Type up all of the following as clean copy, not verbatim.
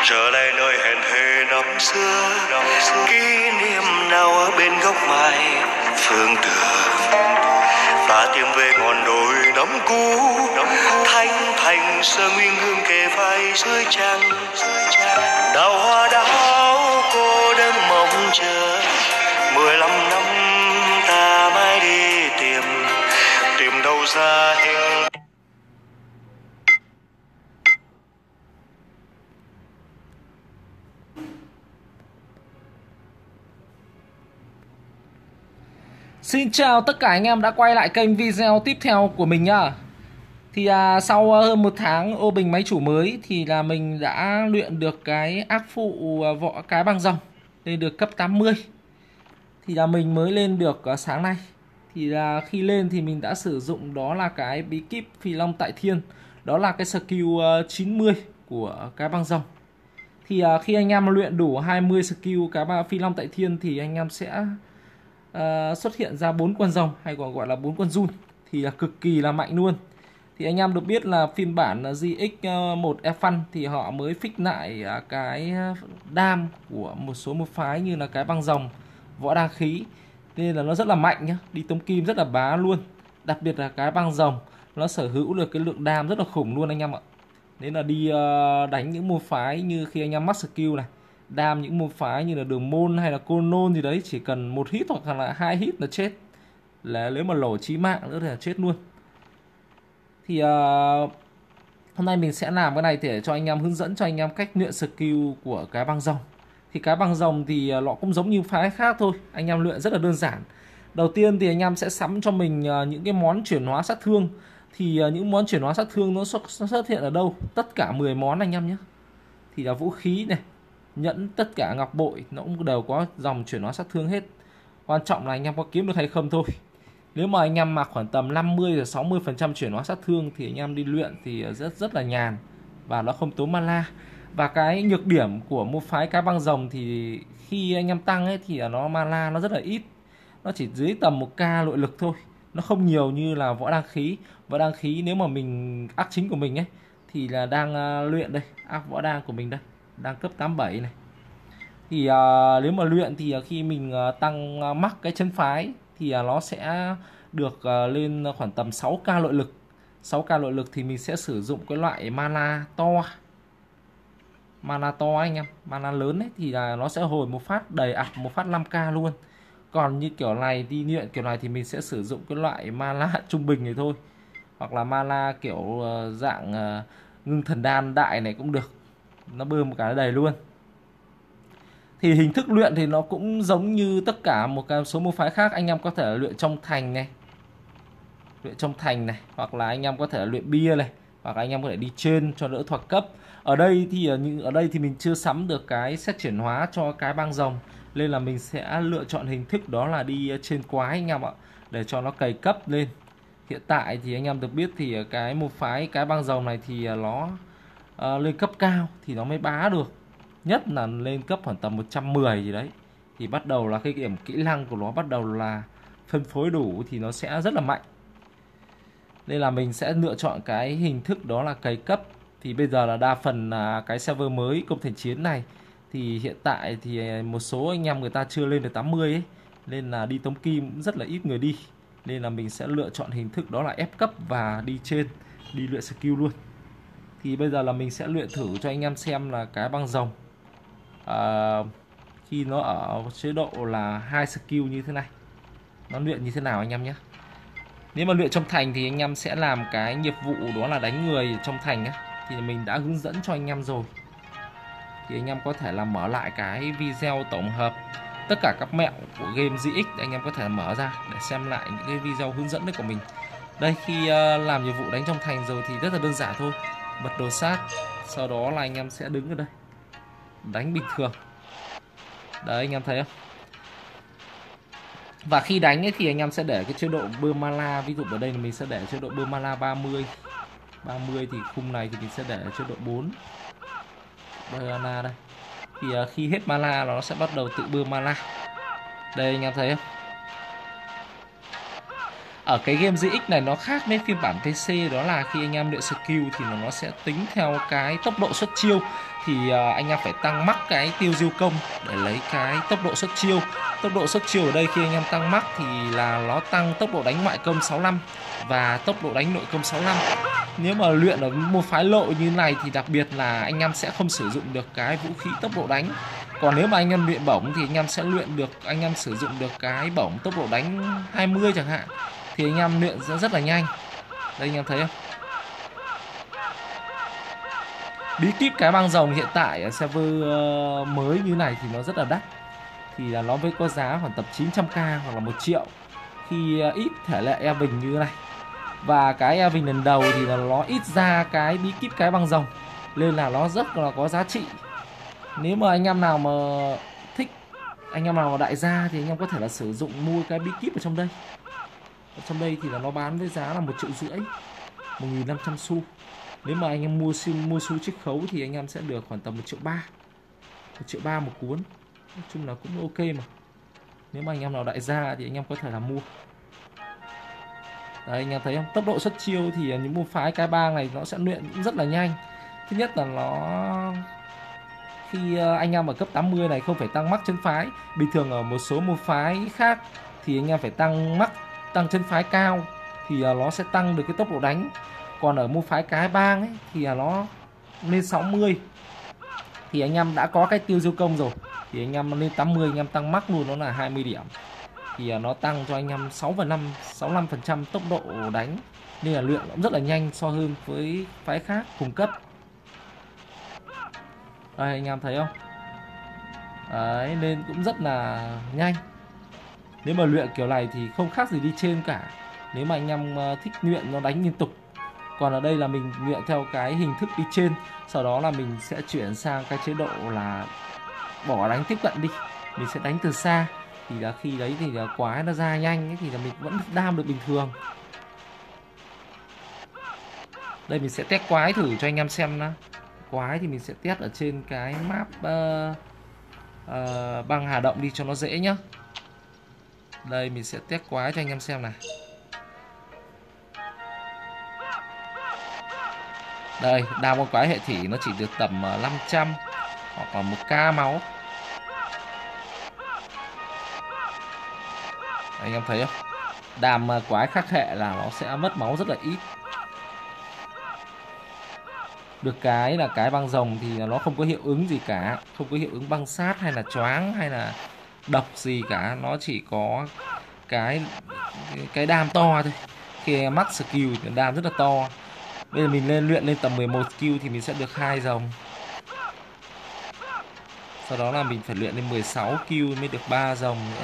trở lại nơi hẹn thề năm xưa, kỷ niệm nào ở bên góc mai phương tường, và tìm về ngọn đồi năm cũ, thanh thành sơ nguyên hương kề vai dưới trăng, đào hoa đào cô đơn mong chờ. 15 năm ta mãi đi tìm đâu ra hình. Xin chào tất cả anh em đã quay lại kênh video tiếp theo của mình nhá. Thì sau hơn một tháng ô bình máy chủ mới thì là mình đã luyện được cái ác phụ võ cái băng rồng lên được cấp 80. Thì là mình mới lên được sáng nay. Thì là khi lên thì mình đã sử dụng đó là cái bí kíp Phi Long Tại Thiên, đó là cái skill 90 của cái băng rồng. Thì khi anh em luyện đủ 20 skill cái Phi Long Tại Thiên thì anh em sẽ xuất hiện ra 4 con rồng, hay còn gọi là 4 con run, thì là cực kỳ là mạnh luôn. Thì anh em được biết là phiên bản GX1 F1 thì họ mới fix lại cái đam của một số môn phái như là cái băng rồng, võ đăng khí, nên là nó rất là mạnh nhá, đi tống kim rất là bá luôn. Đặc biệt là cái băng rồng nó sở hữu được cái lượng đam rất là khủng luôn anh em ạ. Nên là đi đánh những môn phái như khi anh em mắc skill này, đam những môn phái như là đường môn hay là côn nôn gì đấy, chỉ cần 1 hit hoặc là 2 hit là chết, là nếu mà lổ chí mạng nữa thì là chết luôn. Thì hôm nay mình sẽ làm cái này để cho anh em hướng dẫn cho anh em cách luyện skill của cái băng rồng. Thì cái băng rồng thì nó cũng giống như phái khác thôi, anh em luyện rất là đơn giản. Đầu tiên thì anh em sẽ sắm cho mình những cái món chuyển hóa sát thương. Thì những món chuyển hóa sát thương nó xuất hiện ở đâu? Tất cả 10 món anh em nhé. Thì là vũ khí này, nhẫn, tất cả ngọc bội nó cũng đều có dòng chuyển hóa sát thương hết. Quan trọng là anh em có kiếm được hay không thôi. Nếu mà anh em mặc khoảng tầm 50-60% chuyển hóa sát thương thì anh em đi luyện thì rất là nhàn và nó không tốn mana. Và cái nhược điểm của một phái cái băng rồng thì khi anh em tăng ấy thì nó mana nó rất là ít, nó chỉ dưới tầm 1k nội lực thôi, nó không nhiều như là võ đăng khí. Võ đăng khí nếu mà mình ác chính của mình ấy thì là đang luyện đây, ác võ đăng của mình đây đang cấp 87 này. Thì nếu mà luyện thì khi mình tăng mắc cái chân phái thì nó sẽ được lên khoảng tầm 6k nội lực. 6k nội lực thì mình sẽ sử dụng cái loại mana to. Mana to anh em, mana lớn ấy thì là nó sẽ hồi một phát đầy một phát 5k luôn. Còn như kiểu này đi luyện kiểu này thì mình sẽ sử dụng cái loại mana trung bình này thôi, hoặc là mana kiểu dạng ngưng thần đan đại này cũng được, nó bơm một cái đầy luôn. Thì hình thức luyện thì nó cũng giống như tất cả một cái số môn phái khác. Anh em có thể luyện trong thành này, hoặc là anh em có thể luyện bia này, hoặc là anh em có thể đi trên cho đỡ thoạt cấp. Ở đây thì mình chưa sắm được cái set chuyển hóa cho cái băng rồng, nên là mình sẽ lựa chọn hình thức đó là đi trên quái anh em ạ, để cho nó cày cấp lên. Hiện tại thì anh em được biết thì cái môn phái cái băng rồng này thì nó lên cấp cao thì nó mới bá được, nhất là lên cấp khoảng tầm 110 gì đấy thì bắt đầu là cái điểm kỹ năng của nó bắt đầu là phân phối đủ thì nó sẽ rất là mạnh. Nên là mình sẽ lựa chọn cái hình thức đó là cày cấp. Thì bây giờ là đa phần là cái server mới công thành chiến này thì hiện tại thì một số anh em người ta chưa lên được 80 ấy, nên là đi tống kim cũng rất là ít người đi. Nên là mình sẽ lựa chọn hình thức đó là ép cấp và đi trên, đi luyện skill luôn. Thì bây giờ là mình sẽ luyện thử cho anh em xem là cái băng rồng khi nó ở chế độ là 2 skill như thế này nó luyện như thế nào anh em nhé. Nếu mà luyện trong thành thì anh em sẽ làm cái nhiệm vụ đó là đánh người trong thành ấy, thì mình đã hướng dẫn cho anh em rồi. Thì anh em có thể là mở lại cái video tổng hợp tất cả các mẹo của game GX để anh em có thể mở ra để xem lại những cái video hướng dẫn đấy của mình. Đây, khi làm nhiệm vụ đánh trong thành rồi thì rất là đơn giản thôi. Bật đồ sát, sau đó là anh em sẽ đứng ở đây đánh bình thường. Đấy, anh em thấy không? Và khi đánh ấy thì anh em sẽ để cái chế độ bơm mana. Ví dụ ở đây là mình sẽ để chế độ bơm mana 30 thì khung này thì mình sẽ để chế độ 4 bơm mana đây. Thì khi hết mana nó sẽ bắt đầu tự bơm mana. Đây anh em thấy không? ở cái game GX này nó khác với phiên bản PC, đó là khi anh em luyện skill thì nó sẽ tính theo cái tốc độ xuất chiêu. Thì anh em phải tăng mắc cái tiêu diêu công để lấy cái tốc độ xuất chiêu. Tốc độ xuất chiêu ở đây khi anh em tăng mắc thì là nó tăng tốc độ đánh ngoại công 65 và tốc độ đánh nội công 65. Nếu mà luyện ở một phái lộ như này thì đặc biệt là anh em sẽ không sử dụng được cái vũ khí tốc độ đánh. Còn nếu mà anh em luyện bổng thì anh em sẽ luyện được, anh em sử dụng được cái bổng tốc độ đánh 20 chẳng hạn, thì anh em luyện rất là nhanh. Đây anh em thấy không? Bí kíp cái băng rồng hiện tại ở server mới như này thì nó rất là đắt. Thì là nó với có giá khoảng tầm 900k hoặc là 1 triệu khi ít thể lệ Evin như này. Và cái Evin lần đầu thì là nó ít ra cái bí kíp cái băng rồng, nên là nó rất là có giá trị. Nếu mà anh em nào mà thích, anh em nào mà đại gia thì anh em có thể là sử dụng mua cái bí kíp ở trong đây. Ở trong đây thì là nó bán với giá là 1,5 triệu, 1.500 xu. Nếu mà anh em mua xu chiết khấu thì anh em sẽ được khoảng tầm 1,3 triệu, 1,3 triệu một cuốn. Nói chung là cũng ok mà. Nếu mà anh em nào đại gia thì anh em có thể là mua. Đấy anh em thấy không? Tốc độ xuất chiêu thì những môn phái cái bang này nó sẽ luyện cũng rất là nhanh. Thứ nhất là nó khi anh em ở cấp 80 này không phải tăng mắc chân phái. Bình thường ở một số môn phái khác thì anh em phải tăng mắc, tăng chân phái cao thì nó sẽ tăng được cái tốc độ đánh. Còn ở môn phái cái bang ấy thì nó lên 60 thì anh em đã có cái tiêu diêu công rồi, thì anh em lên 80 anh em tăng mắc luôn, nó là 20 điểm thì nó tăng cho anh em 65% tốc độ đánh, nên là luyện cũng rất là nhanh so hơn với phái khác cùng cấp. Đây anh em thấy không? Đấy, nên cũng rất là nhanh. Nếu mà luyện kiểu này thì không khác gì đi trên cả, nếu mà anh em thích luyện nó đánh liên tục. Còn ở đây là mình luyện theo cái hình thức đi trên, sau đó là mình sẽ chuyển sang cái chế độ là bỏ đánh tiếp cận đi, mình sẽ đánh từ xa, thì là khi đấy thì là quái nó ra nhanh ấy, thì là mình vẫn đam được bình thường. Đây mình sẽ test quái thử cho anh em xem nhá. Quái thì mình sẽ test ở trên cái map băng Hà Động đi cho nó dễ nhá. Đây mình sẽ test quái cho anh em xem này. Đây, đam con quái hệ thủy nó chỉ được tầm 500 hoặc là 1k máu. Anh em thấy không? Đam quái khác hệ là nó sẽ mất máu rất là ít. Được cái là cái băng rồng thì nó không có hiệu ứng gì cả, không có hiệu ứng băng sát hay là choáng hay là độc gì cả, nó chỉ có cái đam to thôi. Khi max skill thì đam rất là to. Bây giờ mình luyện lên tầm 11 skill thì mình sẽ được 2 rồng. Sau đó là mình phải luyện lên 16 kill mới được 3 rồng nữa.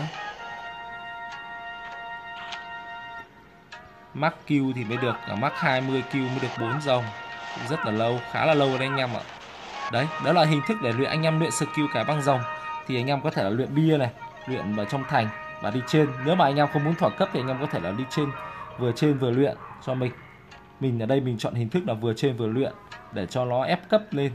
Max kill thì mới được, max 20 kill mới được 4 rồng. Cũng rất là lâu, khá là lâu đấy anh em ạ. Đấy, đó là hình thức để luyện anh em luyện skill cái băng rồng. Thì anh em có thể là luyện bia này, luyện vào trong thành và đi trên. Nếu mà anh em không muốn thỏa cấp thì anh em có thể là đi trên vừa luyện cho mình. Mình ở đây mình chọn hình thức là vừa trên vừa luyện để cho nó ép cấp lên.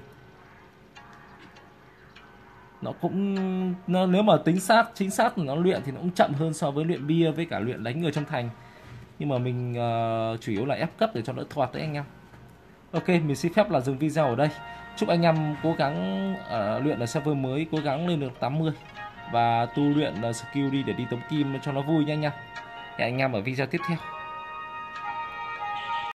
Nó cũng nếu mà chính xác nó luyện thì nó cũng chậm hơn so với luyện bia với cả luyện đánh người trong thành. Nhưng mà mình chủ yếu là ép cấp để cho đỡ thoạt đấy anh em. Ok, mình xin phép là dừng video ở đây. Chúc anh em cố gắng luyện ở server mới, cố gắng lên được 80 và tu luyện skill đi để đi tống kim cho nó vui nha anh em. Hẹn anh em ở video tiếp theo.